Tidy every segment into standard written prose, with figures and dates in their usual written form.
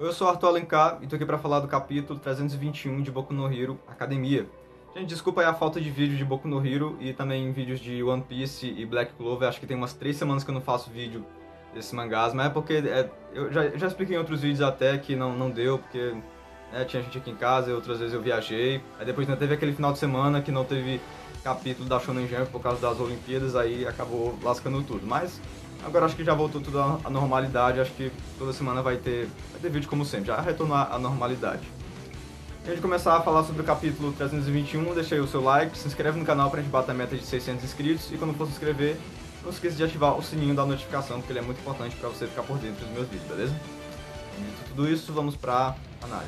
Eu sou Arthur Alencar e tô aqui pra falar do capítulo 321 de Boku no Hero Academia. Gente, desculpa aí a falta de vídeo de Boku no Hero e também vídeos de One Piece e Black Clover. Acho que tem umas 3 semanas que eu não faço vídeo desses mangás, mas é porque eu já expliquei em outros vídeos até que não deu, porque tinha gente aqui em casa e outras vezes eu viajei. Aí depois ainda teve aquele final de semana que não teve capítulo da Shonen Jump por causa das Olimpíadas, aí acabou lascando tudo. Mas agora acho que já voltou tudo à normalidade, acho que toda semana vai ter vídeo como sempre, já retornou à normalidade. Antes de começar a falar sobre o capítulo 321, deixa aí o seu like, se inscreve no canal pra gente bater a meta de 600 inscritos e quando for se inscrever, não esqueça de ativar o sininho da notificação, porque ele é muito importante pra você ficar por dentro dos meus vídeos, beleza? Dito tudo isso, vamos pra análise.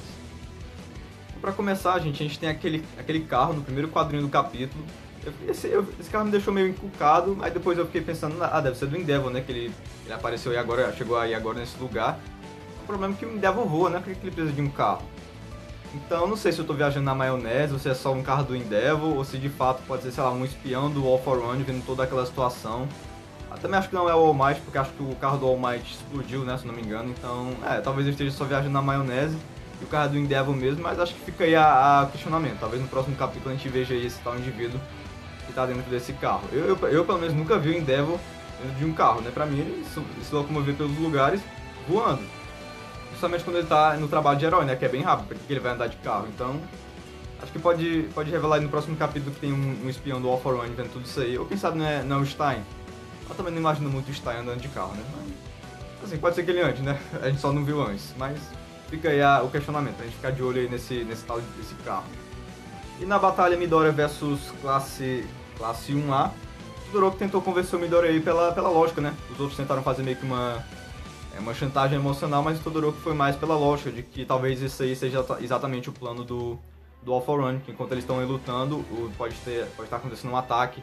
Pra começar, gente, a gente tem aquele carro no primeiro quadrinho do capítulo. Esse carro me deixou meio encucado, aí depois eu fiquei pensando, deve ser do Endeavor, né, que ele apareceu aí agora, chegou aí agora nesse lugar. O problema é que o Endeavor voa, né, por que ele precisa de um carro? Então, não sei se eu tô viajando na maionese, ou se é só um carro do Endeavor, ou se de fato pode ser, sei lá, um espião do All For One vendo toda aquela situação. Eu também acho que não é o All Might, porque acho que o carro do All Might explodiu, né, se não me engano, então, talvez eu esteja só viajando na maionese. E o carro é do Endeavor mesmo, mas acho que fica aí a questionamento. Talvez no próximo capítulo a gente veja aí esse tal indivíduo que tá dentro desse carro. Eu pelo menos nunca vi o Endeavor dentro de um carro, né? Pra mim ele se locomover pelos lugares voando. Justamente quando ele tá no trabalho de herói, né? Que é bem rápido, porque ele vai andar de carro. Então, acho que pode revelar aí no próximo capítulo que tem um espião do All For One vendo tudo isso aí. Ou quem sabe não é o Stein. Eu também não imagino muito o Stein andando de carro, né? Mas, assim, pode ser que ele ande, né? A gente só não viu antes, mas fica aí o questionamento, a gente ficar de olho aí nesse tal desse carro. E na batalha Midoriya versus classe 1A, o Todoroki tentou convencer o Midoriya aí pela lógica, né? Os outros tentaram fazer meio que uma chantagem emocional, mas o Todoroki foi mais pela lógica, de que talvez isso aí seja exatamente o plano do All For One, que enquanto eles estão aí lutando, pode estar acontecendo um ataque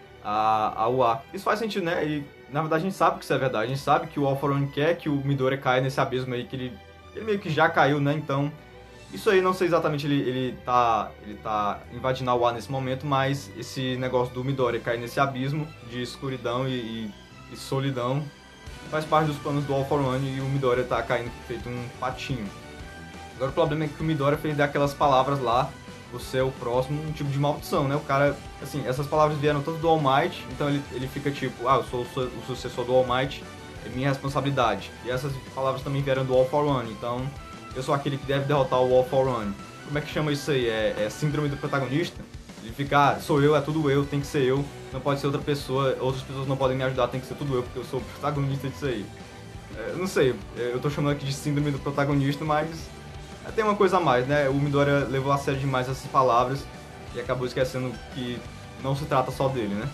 a UA. Isso faz sentido, né? E na verdade a gente sabe que isso é verdade, a gente sabe que o All For One quer que o Midoriya caia nesse abismo aí, que ele meio que já caiu, né? Então, isso aí não sei exatamente ele tá invadindo a UA nesse momento, mas esse negócio do Midoriya cair nesse abismo de escuridão e solidão faz parte dos planos do All For One e o Midoriya tá caindo feito um patinho. Agora o problema é que o Midoriya fez daquelas palavras lá, você é o próximo, um tipo de maldição, né? O cara, assim, essas palavras vieram tanto do All Might, então ele fica tipo, eu sou o sucessor do All Might, é minha responsabilidade. E essas palavras também vieram do All For One, então eu sou aquele que deve derrotar o All For One. Como é que chama isso aí? É síndrome do protagonista? Ele fica, sou eu, é tudo eu, tem que ser eu, não pode ser outra pessoa, outras pessoas não podem me ajudar, tem que ser tudo eu, porque eu sou o protagonista disso aí. Não sei, eu tô chamando aqui de síndrome do protagonista, mas tem uma coisa a mais, né? O Midoriya levou a sério demais essas palavras e acabou esquecendo que não se trata só dele, né?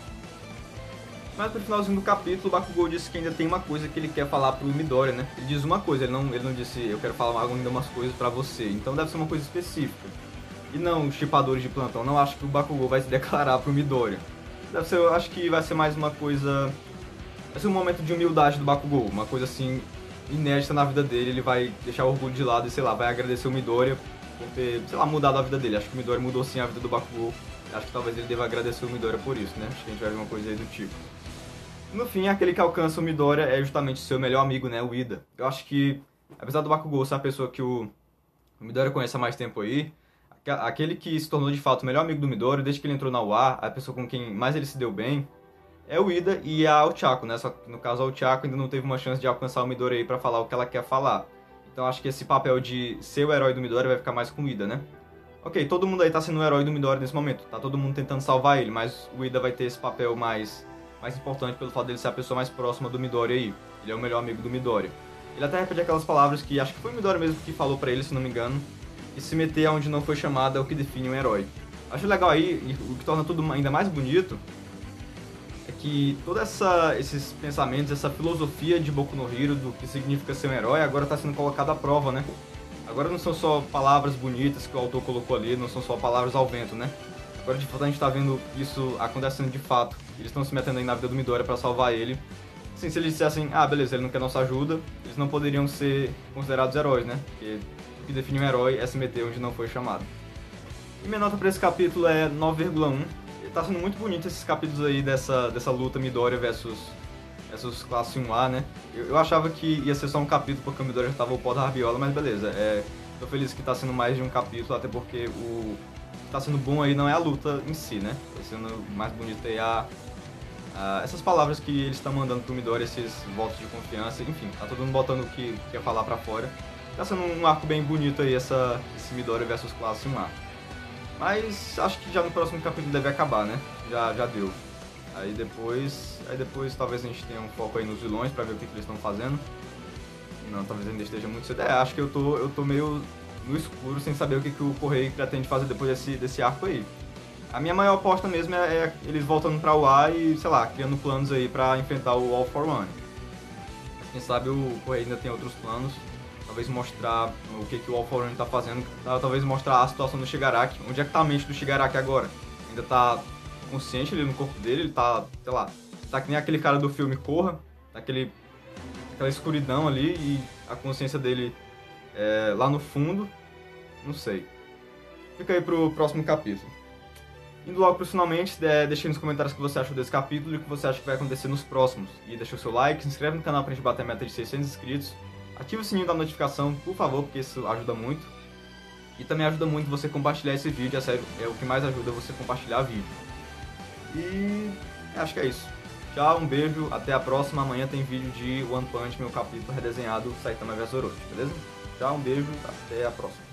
Mas pro finalzinho do capítulo, o Bakugou disse que ainda tem uma coisa que ele quer falar pro Midoriya, né? Ele diz uma coisa, ele não disse eu quero falar ainda umas coisas pra você. Então deve ser uma coisa específica. E não os chipadores de plantão, não acho que o Bakugou vai se declarar pro Midoriya. Deve ser, eu acho que vai ser mais uma coisa... Vai ser um momento de humildade do Bakugou, uma coisa assim, inédita na vida dele. Ele vai deixar o orgulho de lado e, sei lá, vai agradecer o Midoriya por ter, sei lá, mudado a vida dele. Acho que o Midoriya mudou sim a vida do Bakugou. Acho que talvez ele deva agradecer o Midoriya por isso, né? Acho que a gente vai ver uma coisa aí do tipo. No fim, aquele que alcança o Midoriya é justamente seu melhor amigo, né, o Ida. Eu acho que, apesar do Bakugou ser a pessoa que o Midoriya conhece há mais tempo aí, aquele que se tornou de fato o melhor amigo do Midoriya, desde que ele entrou na UA, a pessoa com quem mais ele se deu bem, é o Ida e a Ochako, né? Só que no caso a Ochako ainda não teve uma chance de alcançar o Midoriya aí pra falar o que ela quer falar. Então acho que esse papel de ser o herói do Midoriya vai ficar mais com o Ida, né? Ok, todo mundo aí tá sendo o herói do Midoriya nesse momento, tá todo mundo tentando salvar ele, mas o Ida vai ter esse papel mais importante pelo fato dele ser a pessoa mais próxima do Midoriya aí. Ele é o melhor amigo do Midoriya. Ele até repete aquelas palavras que acho que foi o Midoriya mesmo que falou pra ele, se não me engano, e se meter onde não foi chamado é o que define um herói. Acho legal aí, e o que torna tudo ainda mais bonito, é que todos esses pensamentos, essa filosofia de Boku no Hero, do que significa ser um herói, agora tá sendo colocada à prova, né? Agora não são só palavras bonitas que o autor colocou ali, não são só palavras ao vento, né? Agora de fato a gente tá vendo isso acontecendo de fato. Eles estão se metendo aí na vida do Midoriya pra salvar ele. Assim, se eles dissessem, beleza, ele não quer nossa ajuda, eles não poderiam ser considerados heróis, né? Porque o que define um herói é se meter onde não foi chamado. E minha nota pra esse capítulo é 9,1. Tá sendo muito bonito esses capítulos aí dessa luta Midoriya versus versus classe 1A, né? Eu achava que ia ser só um capítulo porque o Midori já tava o pó da rabiola, mas beleza. Tô feliz que tá sendo mais de um capítulo, até porque o que tá sendo bom aí não é a luta em si, né? Tá sendo mais bonito aí essas palavras que eles estão mandando pro Midori, esses votos de confiança, enfim, tá todo mundo botando o que quer falar pra fora. Tá sendo um arco bem bonito aí, esse Midori versus classe 1A. Mas acho que já no próximo capítulo deve acabar, né? Já deu. Aí depois talvez a gente tenha um foco aí nos vilões pra ver o que eles estão fazendo. Não, talvez ainda esteja muito cedo. Acho que eu tô meio no escuro sem saber o que o Correio pretende fazer depois desse arco aí. A minha maior aposta mesmo é eles voltando pra UA e, sei lá, criando planos aí pra enfrentar o All for One. Quem sabe o Correio ainda tem outros planos. Talvez mostrar o que o All for One tá fazendo. Talvez mostrar a situação do Shigaraki. Onde é que tá a mente do Shigaraki agora? Ainda tá consciente ali no corpo dele? Ele tá, sei lá, tá que nem aquele cara do filme Corra. Aquela escuridão ali e a consciência dele lá no fundo. Não sei. Fica aí pro próximo capítulo. Indo logo para finalmente, deixe nos comentários o que você achou desse capítulo e o que você acha que vai acontecer nos próximos. E deixa o seu like, se inscreve no canal pra gente bater a meta de 600 inscritos. Ative o sininho da notificação, por favor, porque isso ajuda muito. E também ajuda muito você compartilhar esse vídeo, é sério, é o que mais ajuda você compartilhar vídeo. E acho que é isso. Tchau, um beijo, até a próxima. Amanhã tem vídeo de One Punch, meu capítulo redesenhado, Saitama vs Orochi, beleza? Tchau, um beijo, até a próxima.